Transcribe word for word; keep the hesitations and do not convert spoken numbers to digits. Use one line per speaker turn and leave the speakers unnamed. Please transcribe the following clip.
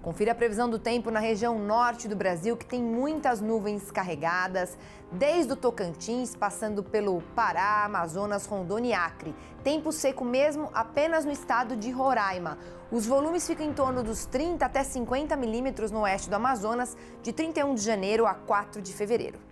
Confira a previsão do tempo na região norte do Brasil, que tem muitas nuvens carregadas, desde o Tocantins, passando pelo Pará, Amazonas, Rondônia e Acre. Tempo seco mesmo apenas no estado de Roraima. Os volumes ficam em torno dos trinta até cinquenta milímetros no oeste do Amazonas, de trinta e um de janeiro a quatro de fevereiro.